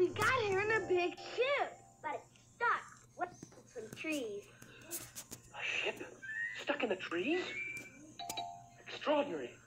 We got here in a big ship, but it's stuck with some trees. A ship? Stuck in the trees? Extraordinary.